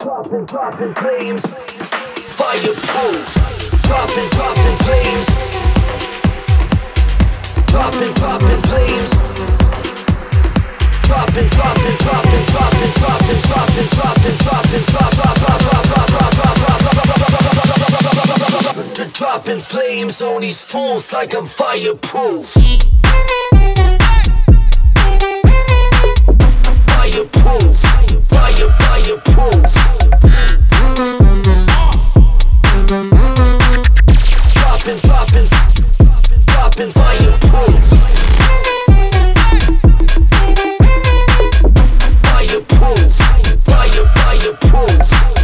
dropping flames. Fireproof. Dropping flames. Dropping flames. Dropping flames on these fools like I'm fireproof. Fireproof, fireproof. Dropping fireproof. Fireproof, fireproof.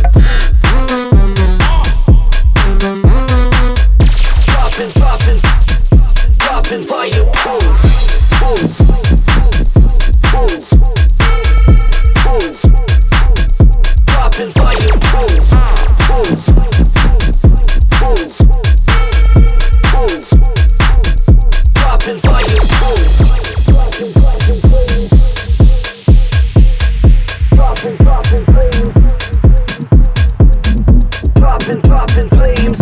Dropping fireproof. Proof. Dropping fireproof. Proof. Dropping fireproof. Dropping flames. Dropping flames.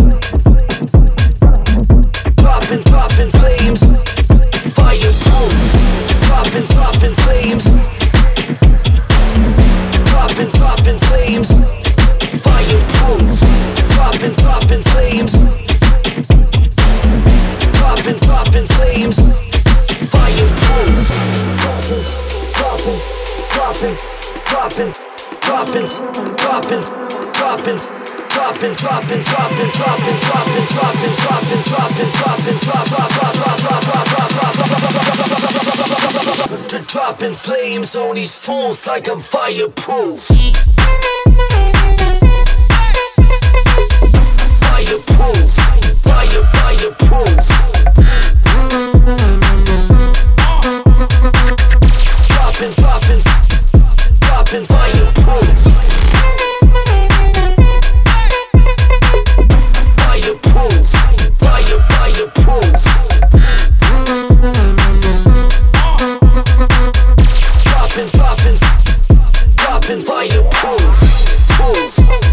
Dropping flames. Fireproof. Dropping flames. Dropping flames. Fireproof. Dropping flames. Dropping flames. Fireproof. Dropping flames on these fools like I'm fireproof. Fireproof, fireproof. Dropping fireproof. Fireproof, fireproof. Dropping fireproof. Proof.